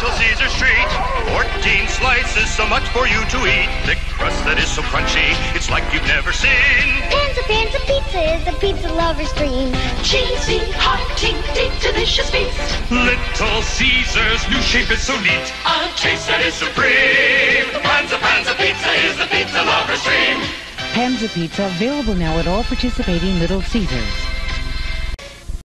Little Caesars treat. 14 slices, so much for you to eat. Thick crust that is so crunchy, it's like you've never seen. Panza pizza is the pizza lover's dream. Cheesy, hearty, deep, delicious feast. Little Caesars, new shape is so neat. A taste that is supreme. Panza pizza is the pizza lover's dream. Panza Pizza available now at all participating Little Caesars.